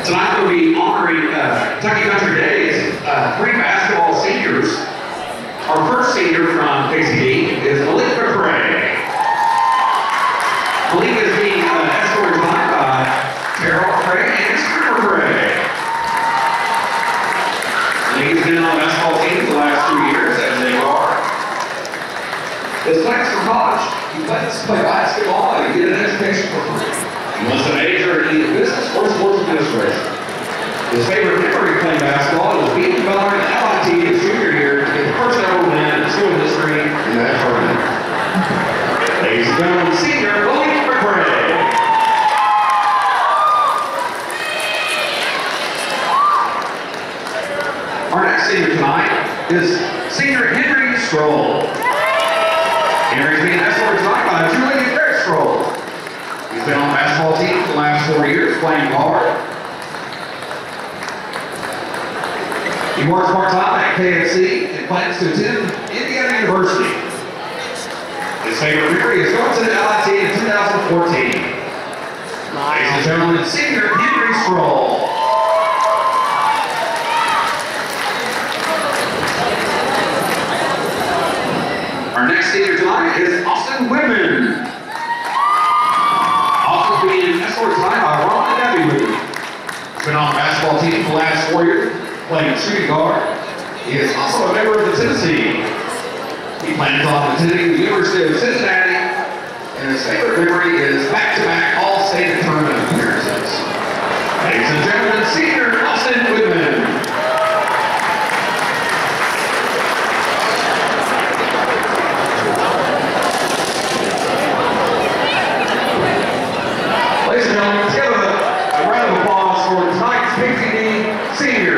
Tonight we'll be honoring Kentucky Country Days, 3 basketball seniors. Our first senior from gokcd is Malika Craig. Malika is being escorted tonight by Carol Craig and Skipper Craig. Malika's been on the basketball team for the last 2 years, as they are. His plans for college, he plans to play basketball and get an education for free. He wants to major in either business or sports administration. His favorite memory playing basketball is beating Butler and LIT his junior year to get the first ever win in school history in that tournament. Ladies and gentlemen, senior Malika McCray. Our next senior tonight is senior Henry Stroll. Henry's being escorted tonight by Julie Stroll. He's been on the basketball team for the last 4 years, playing hard. He works part-time at KFC and plans to attend Indiana University. His favorite memory is going to the LIT in 2014. Ladies and gentlemen, senior Henry Stroll. Our next senior tonight is Austin Whitman. Being escorted tonight by Ron and Debbie Lee. He's been on the basketball team for the last 4 years, playing shooting guard. He is also a member of the Tennessee. He plans on attending the University of Cincinnati, and his favorite memory is back-to-back all-state tournament appearances. Ladies and gentlemen, senior Austin Whitman. Ladies and gentlemen, let's give a round of applause for tonight's gokcd senior.